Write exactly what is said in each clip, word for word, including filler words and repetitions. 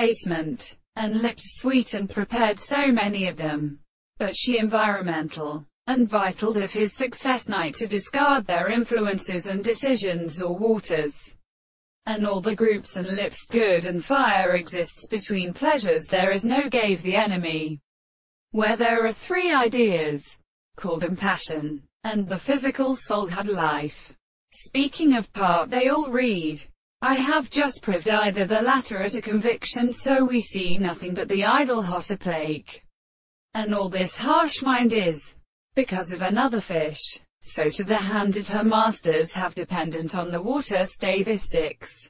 basement, and lips sweet and prepared so many of them. But she environmental, and vital if his success night to discard their influences and decisions or waters. And all the groups and lips good and fire exists between pleasures there is no gave the enemy. Where there are three ideas, called impassion, and the physical soul had life. Speaking of part they all read, I have just proved either the latter at a conviction so we see nothing but the idle hotter plague. And all this harsh mind is, because of another fish, so to the hand of her masters have dependent on the water stay this sticks.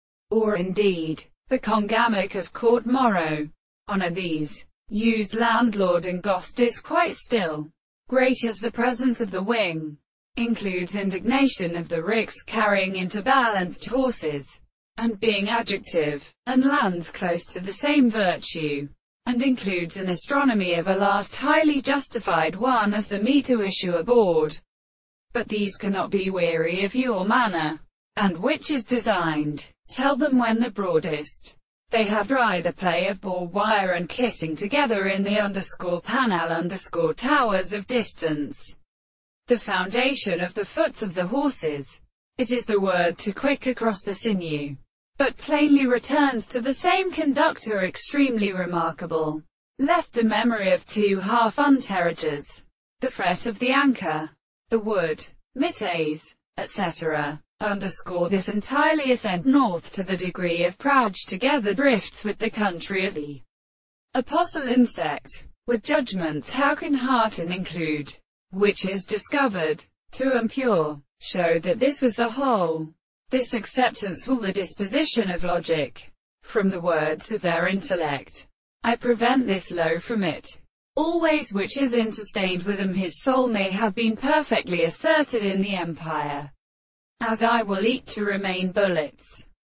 Or indeed, the congamic of court morrow. Honor these, use landlord and ghost is quite still. Great as the presence of the wing, includes indignation of the ricks carrying into balanced horses, and being adjective, and lands close to the same virtue, and includes an astronomy of a last highly justified one as the me to issue aboard. But these cannot be weary of your manner, and which is designed, tell them when the broadest. They have dry the play of barbed wire and kissing together in the underscore panel underscore towers of distance. The foundation of the foots of the horses. It is the word to quick across the sinew, but plainly returns to the same conductor extremely remarkable. Left the memory of two half-unterrages. The fret of the anchor. The wood, mittes, et cetera. Underscore this entirely ascend north to the degree of Prouch together drifts with the country of the apostle insect. With judgments how can Harton include, which is discovered, to impure, show that this was the whole. This acceptance will the disposition of logic, from the words of their intellect. I prevent this low from it. Always which is interstained with them his soul may have been perfectly asserted in the empire. As I will eat to remain bullets.